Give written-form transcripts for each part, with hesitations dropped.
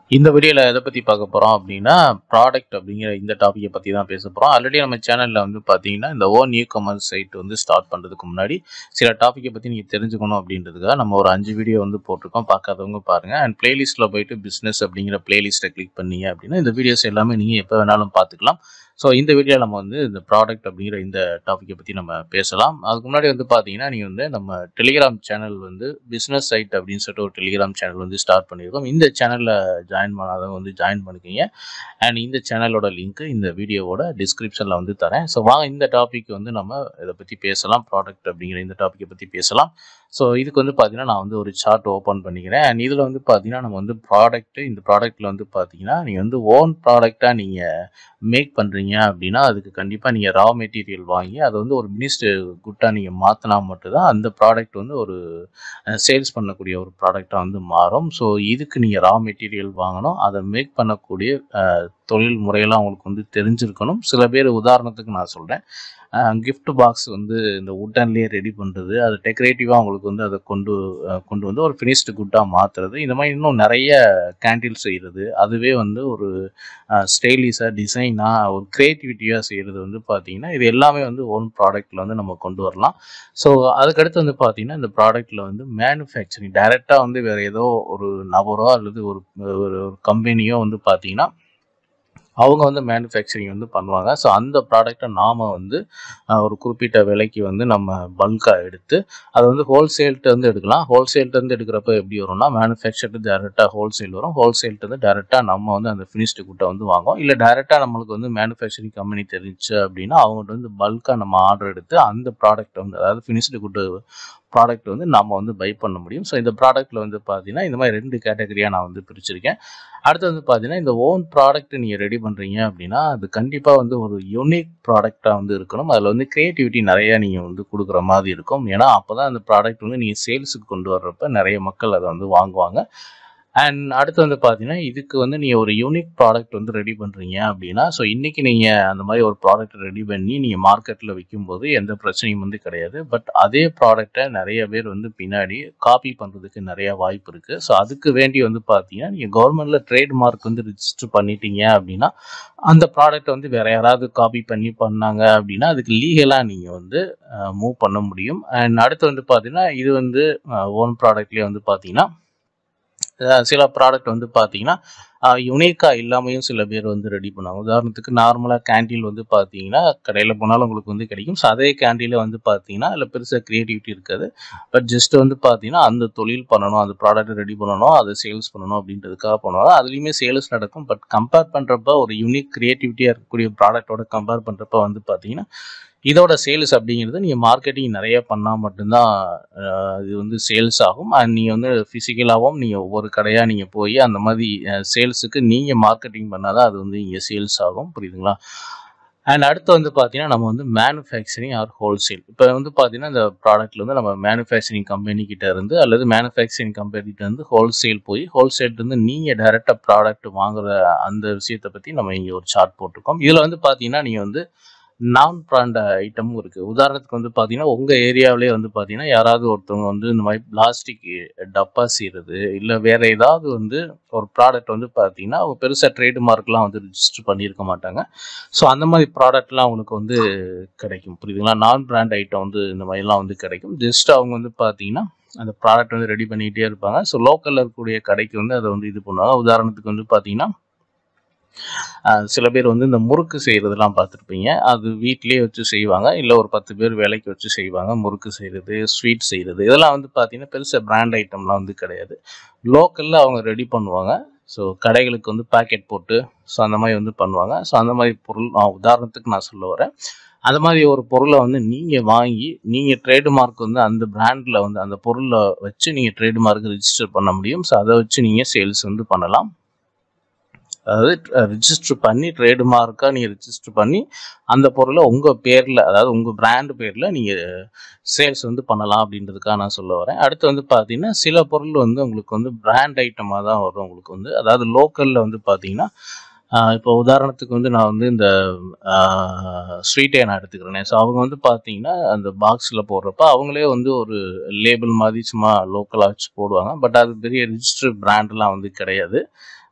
இந்த வீடியோல எதை பத்தி பார்க்க போறோம் அப்படின்னா, ப்ராடக்ட் அப்படிங்கிற இந்த டாபிக்க பத்தி தான் பேச போறோம். ஆல்ரெடி நம்ம சேனல்ல வந்து பார்த்தீங்கன்னா, இந்த ஓன் ecommerce சைட் வந்து ஸ்டார்ட் பண்றதுக்கு முன்னாடி சில டாபிக்க பத்தி நீங்க தெரிஞ்சுக்கணும் அப்படின்றதுக்காக நம்ம ஒரு 5 வீடியோ வந்து போட்டிருக்கோம். பார்க்காதவங்க பாருங்க. அண்ட் பிளேலிஸ்ட்ல போயிட்டு பிசினஸ் அப்படிங்கிற பிளேலிஸ்ட்டை கிளிக் பண்ணீங்க அப்படின்னா, இந்த வீடியோஸ் எல்லாமே நீங்க எப்போ வேணாலும் பார்த்துக்கலாம். ஸோ இந்த வீடியோவில் நம்ம வந்து இந்த ப்ராடக்ட் அப்படிங்கிற இந்த டாப்பிக்கை பற்றி நம்ம பேசலாம். அதுக்கு முன்னாடி வந்து பார்த்தீங்கன்னா, நீங்கள் வந்து நம்ம டெலிகிராம் சேனல் வந்து பிஸ்னஸ் சைட் அப்படின்னு சொல்லிட்டு ஒரு டெலிகிராம் சேனல் வந்து ஸ்டார்ட் பண்ணியிருக்கோம். இந்த சேனலில் ஜாயின் பண்ணாதவங்க வந்து ஜாயின் பண்ணிக்கிங்க. அண்ட் இந்த சேனலோட லிங்க்கு இந்த வீடியோவோட டிஸ்கிரிப்ஷனில் வந்து தரேன். ஸோ வாங்க இந்த டாபிக் வந்து நம்ம இதை பற்றி பேசலாம். ப்ராடக்ட் அப்படிங்கிற இந்த டாப்பிக்கை பற்றி பேசலாம். ஸோ இதுக்கு வந்து பார்த்தீங்கன்னா, நான் வந்து ஒரு சார்ட் ஓப்பன் பண்ணிக்கிறேன். அண்ட் இதில் வந்து பார்த்தீங்கன்னா, நம்ம வந்து இந்த ப்ராடக்ட்டில் வந்து பார்த்தீங்கன்னா, நீங்கள் வந்து ஓன் ப்ராடக்டாக நீங்கள் மேக் பண்ணுறீங்க அப்படின்னா, அதுக்கு கண்டிப்பாக நீங்கள் ரா மெட்டீரியல் வாங்கி அதை வந்து ஒரு மினிஸ்ட் குட்டாக நீங்கள் மாற்றினா மட்டும்தான் அந்த ப்ராடக்ட் வந்து ஒரு சேல்ஸ் பண்ணக்கூடிய ஒரு ப்ராடக்டாக வந்து மாறும். ஸோ இதுக்கு நீங்கள் ரா மெட்டீரியல் வாங்கணும். அதை மேக் பண்ணக்கூடிய தொழில் முறையெல்லாம் உங்களுக்கு வந்து தெரிஞ்சிருக்கணும். சில பேர் உதாரணத்துக்கு நான் சொல்கிறேன், கிஃப்ட் பாக்ஸ் வந்து இந்த உட்டன்லேயே ரெடி பண்ணுறது, அது டெக்கரேட்டிவாக உங்களுக்கு வந்து அதை கொண்டு வந்து ஒரு ஃபினிஷ்டு குட்டாக மாற்றுறது, இந்த மாதிரி இன்னும் நிறைய கேண்டில் செய்கிறது, அதுவே வந்து ஒரு ஸ்டைலிஷாக டிசைனாக ஒரு க்ரியேட்டிவிட்டியாக செய்கிறது வந்து பார்த்திங்கன்னா, இது எல்லாமே வந்து ஓன் ப்ராடக்ட்டில் வந்து நம்ம கொண்டு வரலாம். ஸோ அதுக்கடுத்து வந்து பார்த்திங்கன்னா, இந்த ப்ராடக்ட்டில் வந்து மேனுஃபேக்சரிங் டைரெக்டாக வந்து வேறு ஏதோ ஒரு நபரோ அல்லது ஒரு கம்பெனியோ வந்து பார்த்திங்கன்னா, அவங்க வந்து மேனுஃபேக்சரிங் வந்து பண்ணுவாங்க. ஸோ அந்த ப்ராடக்டை நாம் வந்து ஒரு குறிப்பிட்ட விலைக்கு வந்து நம்ம பல்காக எடுத்து அதை வந்து ஹோல்சேல்கிட்டேருந்து எடுக்கலாம். ஹோல்சேல்கிட்டேருந்து எடுக்கிறப்ப எப்படி வரும்னா, மேனுஃபேக்சர்ட்டு டேரெக்டாக ஹோல்சேல் வரும். ஹோல்சேல்கிட்டேருந்து டேரெக்டாக நம்ம வந்து அந்த ஃபினிஷ்டு குட்டை வந்து வாங்குவோம். இல்லை டேரெக்டாக நம்மளுக்கு வந்து மேனுஃபேக்சரிங் கம்பெனி தெரிஞ்சு அப்படின்னா அவங்கள்ட்ட வந்து பல்காக நம்ம ஆர்டர் எடுத்து அந்த ப்ராடக்ட்டை வந்து, அதாவது ஃபினிஷ்டு குட்டு ப்ராடக்ட் வந்து நம்ம வந்து பை பண்ண முடியும். ஸோ இந்த ப்ராடக்ட்டில் வந்து பார்த்தீங்கன்னா, இந்த மாதிரி 2 கேட்டகரியாக நான் வந்து பிரிச்சிருக்கேன். அடுத்து வந்து பார்த்தீங்கன்னா, இந்த ஓன் ப்ராடக்ட் நீங்கள் ரெடி பண்ணுறீங்க அப்படின்னா, அது கண்டிப்பாக வந்து ஒரு யூனிக் ப்ராடக்டாக வந்து இருக்கணும். அதில் வந்து க்ரியேட்டிவிட்டி நிறையா நீங்கள் வந்து கொடுக்குற மாதிரி இருக்கும். ஏன்னா அப்போ தான் அந்த ப்ராடக்ட் வந்து நீங்கள் சேல்ஸுக்கு கொண்டு வர்றப்ப நிறைய மக்கள் அதை வந்து வாங்குவாங்க. அண்ட் அடுத்து வந்து பார்த்தீங்கன்னா, இதுக்கு வந்து நீங்கள் ஒரு யூனிக் ப்ராடக்ட் வந்து ரெடி பண்ணுறீங்க அப்படின்னா, ஸோ இன்றைக்கி நீங்கள் அந்த மாதிரி ஒரு ப்ராடக்ட் ரெடி பண்ணி நீங்கள் மார்க்கெட்டில் விற்கும்போது எந்த பிரச்சனையும் வந்து கிடையாது. பட் அதே ப்ராடக்டை நிறைய பேர் வந்து பின்னாடி காப்பி பண்ணுறதுக்கு நிறையா வாய்ப்பு இருக்குது. ஸோ அதுக்கு வேண்டி வந்து பார்த்தீங்கன்னா, நீங்கள் கவர்மெண்ட்டில் ட்ரேட்மார்க் வந்து ரிஜிஸ்டர் பண்ணிட்டீங்க அப்படின்னா, அந்த ப்ராடக்டை வந்து வேறு யாராவது காப்பி பண்ணாங்க அப்படின்னா அதுக்கு லீகலாக நீங்கள் வந்து மூவ் பண்ண முடியும். அண்ட் அடுத்து வந்து பார்த்தீங்கன்னா, இது வந்து ஓன் ப்ராடக்ட்லேயே வந்து பார்த்தீங்கன்னா, சில ப்ராடக்ட் வந்து பார்த்தீங்கன்னா யுனிக்காக இல்லாமையும் சில பேர் வந்து ரெடி பண்ணுவாங்க. உதாரணத்துக்கு நார்மலாக கேண்டீன் வந்து பார்த்தீங்கன்னா கடையில் போனாலும் உங்களுக்கு வந்து கிடைக்கும். ஸோ அதே கேண்டீனில் வந்து பார்த்தீங்கன்னா அதில் பெருசாக க்ரியேட்டிவிட்டி இருக்காது. பட் ஜஸ்ட் வந்து பார்த்தீங்கன்னா அந்த தொழில் பண்ணணும், அந்த ப்ராடக்ட் ரெடி பண்ணணும், அதை சேல்ஸ் பண்ணணும் அப்படின்றதுக்காக பண்ணுவாங்க. அதுலேயுமே சேல்ஸ் நடக்கும். பட் கம்பேர் பண்ணுறப்ப ஒரு யூனிக் க்ரியேட்டிவிட்டியாக இருக்கக்கூடிய ப்ராடக்டோட கம்பேர் பண்ணுறப்ப வந்து பார்த்தீங்கன்னா, இதோட சேல்ஸ் அப்படிங்கிறது நீங்கள் மார்க்கெட்டிங் நிறைய பண்ணால் மட்டும்தான் இது வந்து சேல்ஸ் ஆகும். அண்ட் நீங்கள் வந்து ஃபிசிக்கலாகவும் நீங்கள் ஒவ்வொரு கடையாக நீங்கள் போய் அந்த மாதிரி சேல்ஸுக்கு நீங்கள் மார்க்கெட்டிங் பண்ணால் தான் அது வந்து இங்கே சேல்ஸ் ஆகும். புரியுதுங்களா? அண்ட் அடுத்து வந்து பார்த்தீங்கன்னா, நம்ம வந்து மேனுஃபேக்சரிங் ஆர் ஹோல்சேல். இப்போ வந்து பார்த்தீங்கன்னா, இந்த ப்ராடக்ட்டில் வந்து நம்ம மேனுஃபேக்சரிங் கம்பெனிக்கிட்ட இருந்து அல்லது மேனுஃபேக்சரிங் கம்பெனிகிட்ட இருந்து ஹோல்சேல் போய் ஹோல்சேல்லேருந்து நீங்கள் டைரெக்டாக ப்ராடக்ட் வாங்குகிற அந்த விஷயத்தை பற்றி நம்ம இங்கே ஒரு சார்ட் போட்டிருக்கோம். இதில் வந்து பார்த்தீங்கன்னா, நீங்கள் வந்து நான் பிராண்ட் ஐட்டமும் இருக்குது. உதாரணத்துக்கு வந்து பார்த்தீங்கன்னா, உங்கள் ஏரியாவிலே வந்து பார்த்தீங்கன்னா, யாராவது ஒருத்தவங்க வந்து இந்த மாதிரி பிளாஸ்டிக் டப்பா செய்கிறது, இல்லை வேறு ஏதாவது வந்து ஒரு ப்ராடக்ட் வந்து பார்த்தீங்கன்னா, அவங்க பெருசாக ட்ரேட்மார்க்லாம் வந்து ரிஜிஸ்டர் பண்ணியிருக்க மாட்டாங்க. ஸோ அந்த மாதிரி ப்ராடக்ட்லாம் அவங்களுக்கு வந்து கிடைக்கும். புரியுதுங்களா? நான் பிராண்ட் ஐட்டம் வந்து இந்த மாதிரிலாம் வந்து கிடைக்கும். ஜஸ்ட் அவங்க வந்து பார்த்தீங்கன்னா, அந்த ப்ராடக்ட் வந்து ரெடி பண்ணிகிட்டே இருப்பாங்க. ஸோ லோக்கலில் இருக்கக்கூடிய கடைக்கு வந்து அதை வந்து இது பண்ணுவாங்க. உதாரணத்துக்கு வந்து பார்த்தீங்கன்னா, சில பேர் வந்து இந்த முறுக்கு செய்கிறதுலாம் பார்த்துருப்பீங்க. அது வீட்டிலே வச்சு செய்வாங்க. இல்லை ஒரு 10 பேர் வேலைக்கு வச்சு செய்வாங்க. முறுக்கு செய்கிறது, ஸ்வீட் செய்கிறது, இதெல்லாம் வந்து பார்த்தீங்கன்னா பெருசாக பிராண்ட் ஐட்டம்லாம் வந்து கிடையாது. லோக்கலில் அவங்க ரெடி பண்ணுவாங்க. ஸோ கடைகளுக்கு வந்து பேக்கெட் போட்டு ஸோ அந்த மாதிரி வந்து பண்ணுவாங்க. ஸோ அந்த மாதிரி பொருள் உதாரணத்துக்கு நான் சொல்ல வரேன். அந்த மாதிரி ஒரு பொருளை வந்து நீங்கள் வாங்கி நீங்கள் ட்ரேட்மார்க் வந்து அந்த பிராண்டில் வந்து அந்த பொருளை வச்சு நீங்கள் ட்ரேட்மார்க் ரிஜிஸ்டர் பண்ண முடியும். ஸோ அதை வச்சு நீங்கள் சேல்ஸ் வந்து பண்ணலாம். அதாவது ரிஜிஸ்டர் பண்ணி ட்ரேட்மார்க்காக நீங்கள் ரிஜிஸ்டர் பண்ணி அந்த பொருளை உங்கள் பேரில், அதாவது உங்கள் பிராண்டு பேரில் நீங்கள் சேல்ஸ் வந்து பண்ணலாம் அப்படின்றதுக்காக நான் சொல்ல வரேன். அடுத்து வந்து பார்த்தீங்கன்னா, சில பொருள் வந்து உங்களுக்கு வந்து பிராண்ட் ஐட்டமாக தான் வரும். உங்களுக்கு வந்து அதாவது லோக்கலில் வந்து பார்த்தீங்கன்னா, இப்போ உதாரணத்துக்கு வந்து நான் வந்து இந்த ஸ்வீட்டை நான் எடுத்துக்கிறேன். ஸோ அவங்க வந்து பார்த்தீங்கன்னா, அந்த பாக்ஸில் போடுறப்ப அவங்களே வந்து ஒரு லேபிள் மாதிரி சும்மா லோக்கலாக வச்சு போடுவாங்க. பட் அது பெரிய ரிஜிஸ்டர் பிராண்ட்லாம் வந்து கிடையாது.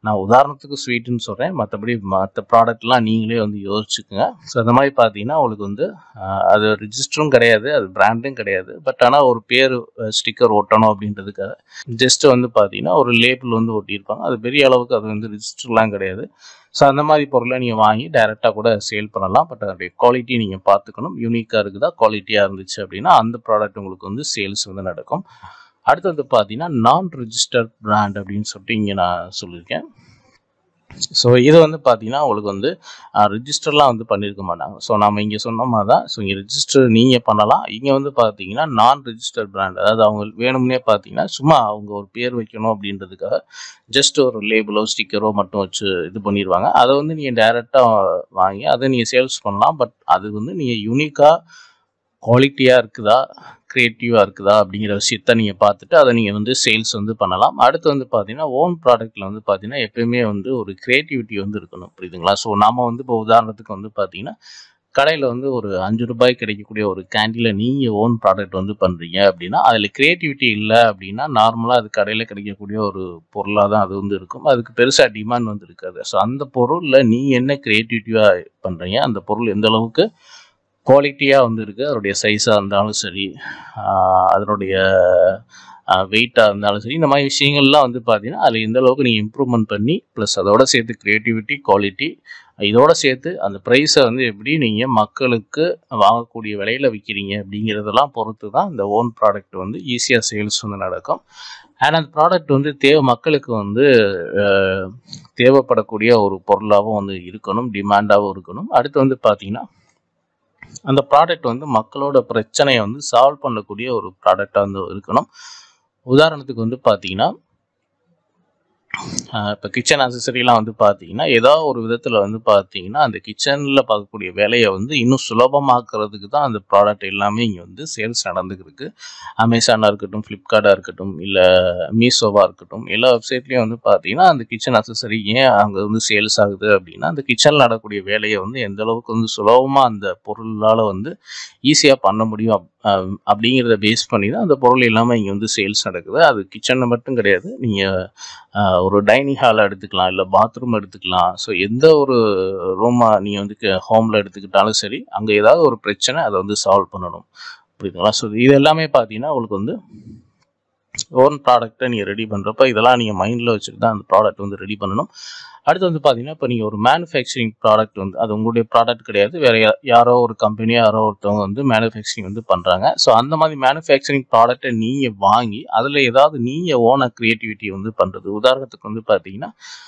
நான் உதாரணத்துக்கு ஸ்வீட்டுன்னு சொல்கிறேன், மற்றபடி மற்ற ப்ராடக்ட்லாம் நீங்களே வந்து யோசிச்சுக்குங்க. ஸோ அந்த மாதிரி பார்த்தீங்கன்னா உங்களுக்கு வந்து அது ரிஜிஸ்டரும் கிடையாது, அது பிராண்டும் கிடையாது. பட் ஆனால் ஒரு பேர் ஸ்டிக்கர் ஒட்டணும் அப்படின்றதுக்காக ஜஸ்ட் வந்து பார்த்தீங்கன்னா ஒரு லேபிள் வந்து ஒட்டியிருப்பாங்க. அது பெரிய அளவுக்கு அது வந்து ரிஜிஸ்டர்லாம் கிடையாது. ஸோ அந்த மாதிரி பொருளை நீங்கள் வாங்கி டைரெக்டாக கூட சேல் பண்ணலாம். பட் அதோடைய குவாலிட்டி நீங்கள் பார்த்துக்கணும். யூனிக்காக இருக்குதா, குவாலிட்டியாக இருந்துச்சு அப்படின்னா அந்த ப்ராடக்ட் உங்களுக்கு வந்து சேல்ஸ் வந்து நடக்கும். அடுத்து வந்து பார்த்தீங்கன்னா நான் ரிஜிஸ்டர்ட் பிராண்ட் அப்படின்னு சொல்லிட்டு இங்கே நான் சொல்லியிருக்கேன். ஸோ இது வந்து பார்த்தீங்கன்னா உங்களுக்கு வந்து ரிஜிஸ்டர்லாம் வந்து பண்ணியிருக்க மாட்டாங்க. ஸோ நம்ம இங்கே சொன்ன மாதிரி தான். ஸோ இங்கே ரிஜிஸ்டர் நீங்கள் பண்ணலாம். இங்கே வந்து பார்த்தீங்கன்னா நான் ரிஜிஸ்டர்ட் பிராண்ட், அதாவது அவங்க வேணும்னே பார்த்தீங்கன்னா சும்மா அவங்க ஒரு பேர் வைக்கணும் அப்படின்றதுக்காக ஜஸ்ட் ஒரு லேபிளோ ஸ்டிக்கரோ மட்டும் வச்சு இது பண்ணிடுவாங்க. அதை வந்து நீங்கள் டைரெக்டாக வாங்கி அதை நீங்கள் சேல்ஸ் பண்ணலாம். பட் அது வந்து நீங்கள் யூனிக்காக குவாலிட்டியாக இருக்குதா, க்ரியேட்டிவாக இருக்குதா அப்படிங்கிற விஷயத்த நீங்கள் பார்த்துட்டு அதை நீங்கள் வந்து சேல்ஸ் வந்து பண்ணலாம். அடுத்து வந்து பார்த்தீங்கன்னா ஓன் ப்ராடக்ட்டில் வந்து பார்த்தீங்கன்னா எப்பயுமே வந்து ஒரு க்ரியேட்டிவிட்டி வந்து இருக்கணும், புரியுதுங்களா? ஸோ நம்ம வந்து இப்போ உதாரணத்துக்கு வந்து பார்த்தீங்கன்னா கடையில் வந்து ஒரு ₹5 கிடைக்கக்கூடிய ஒரு கேண்டீனில் நீங்கள் ஓன் ப்ராடக்ட் வந்து பண்ணுறீங்க அப்படின்னா அதில் க்ரியேட்டிவிட்டி இல்லை அப்படின்னா நார்மலாக அது கடையில் கிடைக்கக்கூடிய ஒரு பொருளாக தான் அது வந்து இருக்கும். அதுக்கு பெருசாக டிமாண்ட் வந்து இருக்காது. ஸோ அந்த பொருளில் நீங்கள் என்ன க்ரியேட்டிவிட்டியாக பண்ணுறீங்க, அந்த பொருள் எந்த அளவுக்கு குவாலிட்டியாக வந்து இருக்குது, அதனுடைய சைஸாக இருந்தாலும் சரி, அதனுடைய வெயிட்டாக இருந்தாலும் சரி, இந்த மாதிரி விஷயங்கள்லாம் வந்து பார்த்தீங்கன்னா அதில் எந்த அளவுக்கு நீங்கள் இம்ப்ரூவ்மெண்ட் பண்ணி ப்ளஸ் அதோட சேர்த்து க்ரியேட்டிவிட்டி, குவாலிட்டி, இதோட சேர்த்து அந்த ப்ரைஸை வந்து எப்படி நீங்கள் மக்களுக்கு வாங்கக்கூடிய விலையில் விற்கிறீங்க அப்படிங்கிறதெல்லாம் பொறுத்து தான் இந்த ஓன் ப்ராடக்ட் வந்து ஈஸியாக சேல்ஸ் வந்து நடக்கும். அண்ட் அந்த ப்ராடக்ட் வந்து மக்களுக்கு வந்து தேவைப்படக்கூடிய ஒரு பொருளாகவும் வந்து இருக்கணும், டிமாண்டாகவும் இருக்கணும். அடுத்து வந்து பார்த்தீங்கன்னா அந்த ப்ராடக்ட் வந்து மக்களோட பிரச்சனையை வந்து சால்வ் பண்ணக்கூடிய ஒரு ப்ராடக்டாக வந்து இருக்கணும். உதாரணத்துக்கு வந்து பார்த்தீங்கன்னா இப்போ கிச்சன் அக்சசரிலாம் வந்து பார்த்தீங்கன்னா ஏதோ ஒரு விதத்தில் வந்து பார்த்தீங்கன்னா அந்த கிச்சனில் பார்க்கக்கூடிய வேலையை வந்து இன்னும் சுலபமாக்குறதுக்கு தான் அந்த ப்ராடக்ட் எல்லாமே இங்கே வந்து சேல்ஸ் நடந்துக்கிருக்கு. அமேசானாக இருக்கட்டும், ஃப்ளிப்கார்ட்டாக இருக்கட்டும், இல்லை மீஷோவாக இருக்கட்டும், எல்லா வெப்சைட்லேயும் வந்து பார்த்தீங்கன்னா அந்த கிச்சன் அக்சசரி ஏன் அங்கே வந்து சேல்ஸ் ஆகுது அப்படின்னா அந்த கிச்சனில் நடக்கக்கூடிய வேலையை வந்து எந்த அளவுக்கு வந்து சுலபமாக அந்த பொருளால் வந்து ஈஸியாக பண்ண முடியும் அப்படிங்கிறத பேஸ் பண்ணி தான் அந்த பொருள் எல்லாமே இங்கே வந்து சேல்ஸ் நடக்குது. அது கிச்சனில் மட்டும் கிடையாது, நீங்கள் ஒரு டைனிங் ஹாலை எடுத்துக்கலாம், இல்லை பாத்ரூம் எடுத்துக்கலாம். ஸோ எந்த ஒரு ரூமாக நீங்கள் வந்து ஹோமில் எடுத்துக்கிட்டாலும் சரி, அங்கே ஏதாவது ஒரு பிரச்சனை அதை வந்து சால்வ் பண்ணணும், புரியுதுங்களா? ஸோ இது எல்லாமே பார்த்தீங்கன்னா உங்களுக்கு வந்து ஓன் ப்ராடக்டை நீங்கள் ரெடி பண்ணுறப்ப இதெல்லாம் நீங்கள் மைண்டில் வச்சுட்டு தான் அந்த ப்ராடக்ட் வந்து ரெடி பண்ணணும். அடுத்து வந்து பார்த்தீங்கன்னா இப்போ நீங்கள் ஒரு மேனுஃபேக்சரிங் ப்ராடக்ட் வந்து அது உங்களுடைய ப்ராடக்ட் கிடையாது, வேறு யாரோ ஒரு கம்பெனியோ யாரோ ஒருத்தவங்க வந்து மேனுஃபேக்சரிங் வந்து பண்ணுறாங்க. ஸோ அந்த மாதிரி மேனுஃபேக்சரிங் ப்ராடக்டை நீங்கள் வாங்கி அதில் ஏதாவது நீங்கள் ஓனாக க்ரியேட்டிவிட்டி வந்து பண்ணுறது. உதாரணத்துக்கு வந்து பார்த்தீங்கன்னா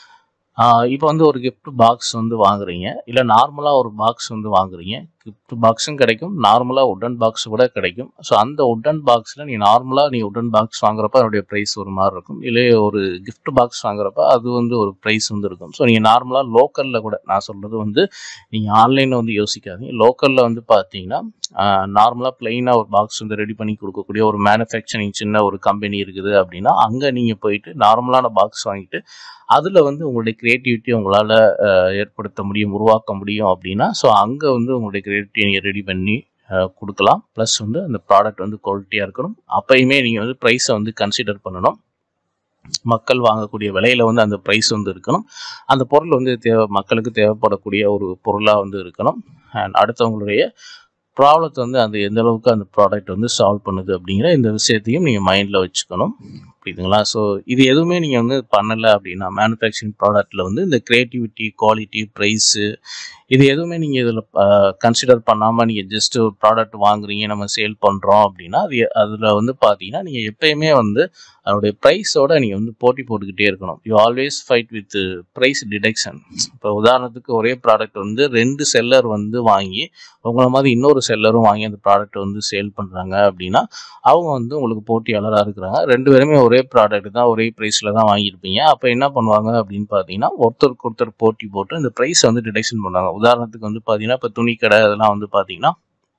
இப்போ வந்து ஒரு கிஃப்ட் பாக்ஸ் வந்து வாங்குறீங்க, இல்லை நார்மலாக ஒரு பாக்ஸ் வந்து வாங்குறீங்க. கிஃப்ட் பாக்ஸும் கிடைக்கும், நார்மலாக உட்டன் பாக்ஸ் கூட கிடைக்கும். ஸோ அந்த உட்டன் பாக்ஸில் நீங்கள் உட்டன் பாக்ஸ் வாங்குறப்ப அதனுடைய ப்ரைஸ் ஒரு மாதிரி இருக்கும், இல்லை ஒரு கிஃப்ட் பாக்ஸ் வாங்குறப்ப அது வந்து ஒரு ப்ரைஸ் வந்து இருக்கும். ஸோ நீங்கள் நார்மலாக லோக்கலில் கூட, நான் சொல்கிறது வந்து நீங்கள் ஆன்லைனில் வந்து யோசிக்காதீங்க, லோக்கலில் வந்து பார்த்தீங்கன்னா நார்மலாக பிளெயினாக ஒரு பாக்ஸ் வந்து ரெடி பண்ணி கொடுக்கக்கூடிய ஒரு மேனுஃபேக்சரிங் சின்ன ஒரு கம்பெனி இருக்குது அப்படின்னா அங்கே நீங்கள் போயிட்டு நார்மலான பாக்ஸ் வாங்கிட்டு அதில் வந்து உங்களுடைய க்ரியேட்டிவிட்டி உங்களால் ஏற்படுத்த முடியும், உருவாக்க முடியும் அப்படின்னா ஸோ அங்கே வந்து உங்களுடைய க்ரியேட்டிவிட்டியை நீங்கள் ரெடி பண்ணி கொடுக்கலாம். ப்ளஸ் வந்து அந்த ப்ராடக்ட் வந்து குவாலிட்டியாக இருக்கணும். அப்பயுமே நீங்கள் வந்து ப்ரைஸை வந்து கன்சிடர் பண்ணணும். மக்கள் வாங்கக்கூடிய விலையில் வந்து அந்த ப்ரைஸ் வந்து இருக்கணும். அந்த பொருள் வந்து மக்களுக்கு தேவைப்படக்கூடிய ஒரு பொருளாக வந்து இருக்கணும். அண்ட் அடுத்தவங்களுடைய ப்ராப்ளத்தை வந்து அந்த எந்த அளவுக்கு அந்த ப்ராடக்ட் வந்து சால்வ் பண்ணுது அப்படிங்கிற இந்த விஷயத்தையும் நீங்கள் மைண்டில் வச்சுக்கணும், புரியுதுங்களா? ஸோ இது எதுவுமே நீங்கள் வந்து பண்ணலை அப்படின்னா மேனுஃபேக்சரிங் ப்ராடக்ட்டில் வந்து இந்த க்ரியேட்டிவிட்டி, குவாலிட்டி, ப்ரைஸு இது எதுவுமே நீங்கள் இதில் கன்சிடர் பண்ணாமல் நீங்கள் ஜஸ்ட் ஒரு ப்ராடக்ட் வாங்குறீங்க, நம்ம சேல் பண்ணுறோம் அப்படின்னா அதில் வந்து பார்த்தீங்கன்னா நீங்கள் எப்பயுமே வந்து அதோடைய ப்ரைஸோடு நீங்கள் வந்து போட்டி போட்டுக்கிட்டே இருக்கணும். You always fight with price deduction. இப்போ உதாரணத்துக்கு ஒரே ப்ராடக்ட் வந்து 2 செல்லர் வந்து வாங்கி உங்களை மாதிரி இன்னொரு செல்லரும் வாங்கி அந்த ப்ராடக்ட் வந்து சேல் பண்ணுறாங்க அப்படின்னா அவங்க வந்து உங்களுக்கு போட்டியாளராக இருக்கிறாங்க. 2 பேருமே ஒரே ப்ராடக்ட் தான், ஒரே ப்ரைஸில் தான் வாங்கியிருப்பீங்க. அப்போ என்ன பண்ணுவாங்க அப்படின்னு பார்த்தீங்கன்னா ஒருத்தருக்கு ஒருத்தர் போட்டி போட்டு இந்த ப்ரைஸை வந்து டிடக்ஷன் பண்ணுவாங்க. உதாரணத்துக்கு வந்து பார்த்தீங்கன்னா இப்போ துணி கடை அதெல்லாம் வந்து பார்த்தீங்கன்னா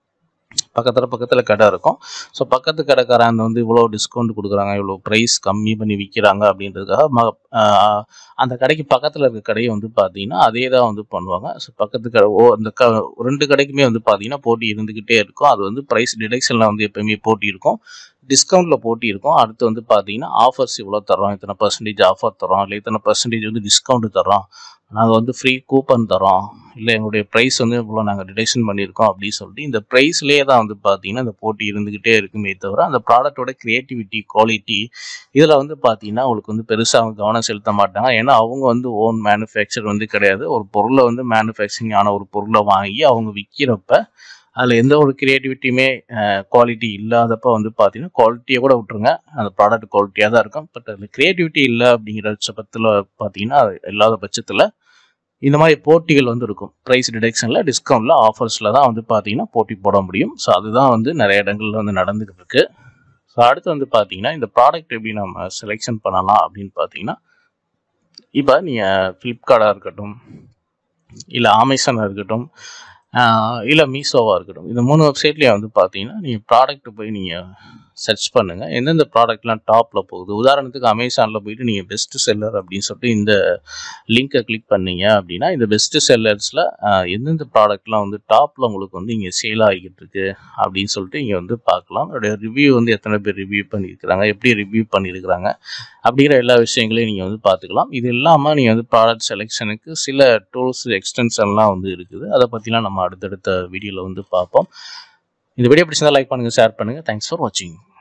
பக்கத்தில் கடை இருக்கும். ஸோ பக்கத்து கடைக்காரங்க வந்து இவ்வளோ டிஸ்கவுண்ட் கொடுக்குறாங்க, இவ்வளோ ப்ரைஸ் கம்மி பண்ணி விற்கிறாங்க அப்படின்றதுக்காக அந்த கடைக்கு பக்கத்தில் இருக்க கடையை வந்து பார்த்தீங்கன்னா அதே தான் வந்து பண்ணுவாங்க. ஸோ பக்கத்து கடை அந்த 2 கடைக்குமே வந்து பார்த்தீங்கன்னா போட்டி இருந்துக்கிட்டே இருக்கும். அது வந்து ப்ரைஸ் டிடக்ஷனில் வந்து எப்போயுமே போட்டி இருக்கும். டிஸ்கவுண்ட்டில் போட்டி இருக்கும். அடுத்து வந்து பார்த்தீங்கன்னா ஆஃபர்ஸ் இவ்வளோ தரோம், இத்தனை பர்சன்டேஜ் ஆஃபர் தரோம், இல்லை இத்தனை பர்சன்டேஜ் வந்து டிஸ்கவுண்ட் தரோம், நாங்கள் வந்து ஃப்ரீ கூப்பன் தரோம், இல்லை எங்களுடைய ப்ரைஸ் வந்து இவ்வளோ நாங்கள் டிடக்ஷன் பண்ணியிருக்கோம் அப்படின்னு சொல்லிட்டு இந்த ப்ரைஸ்லேயே தான் வந்து பார்த்தீங்கன்னா இந்த போட்டி இருந்துக்கிட்டே இருக்குமே தவிர அந்த ப்ராடக்டோட க்ரியேட்டிவிட்டி, குவாலிட்டி இதில் வந்து பார்த்தீங்கன்னா அவங்களுக்கு வந்து பெருசாக அவங்க கவனம் செலுத்த மாட்டாங்க. ஏன்னா அவங்க வந்து ஓன் மேனுஃபேக்சர் வந்து கிடையாது. ஒரு பொருளை வந்து மேனுஃபேக்சரிங் ஆன ஒரு பொருளை வாங்கி அவங்க விற்கிறப்ப அதில் எந்த ஒரு க்ரியேட்டிவிட்டியுமே குவாலிட்டி இல்லாதப்போ வந்து பார்த்தீங்கன்னா குவாலிட்டியை கூட விட்டுருங்க, அந்த ப்ராடக்ட் குவாலிட்டியாக தான் இருக்கும். பட் அதில் க்ரியேட்டிவிட்டி இல்லை அப்படிங்கிற பட்சத்தில் பார்த்தீங்கன்னா இல்லாத பட்சத்தில் இந்த மாதிரி போட்டிகள் வந்து இருக்கும். ப்ரைஸ் டிடக்ஷனில், டிஸ்கவுண்டில், ஆஃபர்ஸில் தான் வந்து பார்த்தீங்கன்னா போட்டி போட முடியும். ஸோ அதுதான் வந்து நிறைய இடங்கள்ல வந்து நடந்துக்கிட்டு இருக்கு. ஸோ அடுத்து வந்து பார்த்தீங்கன்னா இந்த ப்ராடக்ட் எப்படி நம்ம செலெக்ஷன் பண்ணலாம் அப்படின்னு பார்த்தீங்கன்னா, இப்போ நீங்கள் ஃப்ளிப்கார்ட்டாக இருக்கட்டும், இல்லை அமேசானாக இருக்கட்டும், இல்லை மீஷோவாக இருக்கட்டும், இந்த 3 வெப்சைட்லேயே வந்து பார்த்தீங்கன்னா நீங்கள் ப்ராடக்ட் போய் நீங்கள் சர்ச் பண்ணுங்கள். எந்தெந்த ப்ராடக்ட்லாம் டாப்பில் போகுது. உதாரணத்துக்கு அமேசானில் போயிட்டு நீங்கள் பெஸ்ட் செல்லர் அப்படின்னு சொல்லிட்டு இந்த லிங்கை கிளிக் பண்ணீங்க அப்படின்னா இந்த பெஸ்ட் செல்லர்ஸில் எந்தெந்த ப்ராடக்ட்லாம் வந்து டாப்பில் உங்களுக்கு வந்து இங்கே சேல் ஆகிக்கிட்டு இருக்கு அப்படின்னு சொல்லிட்டு இங்கே வந்து பார்க்கலாம். அதோடைய ரிவ்யூ வந்து எத்தனை பேர் ரிவ்யூ பண்ணியிருக்கிறாங்க, எப்படி ரிவ்யூ பண்ணியிருக்கிறாங்க அப்படிங்கிற எல்லா விஷயங்களையும் நீங்கள் வந்து பார்த்துக்கலாம். இது இல்லாமல் நீங்கள் வந்து ப்ராடக்ட் செலெக்ஷனுக்கு சில டூல்ஸ், எக்ஸ்டென்ஷன்லாம் வந்து இருக்குது. அதை பற்றிலாம் நம்ம அடுத்தடுத்த வீடியோவில் வந்து பார்ப்போம். இந்த வீடியோ பிடிச்சிருந்தா லைக் பண்ணுங்கள், ஷேர் பண்ணுங்கள். தேங்க்ஸ் ஃபார் வாட்சிங்.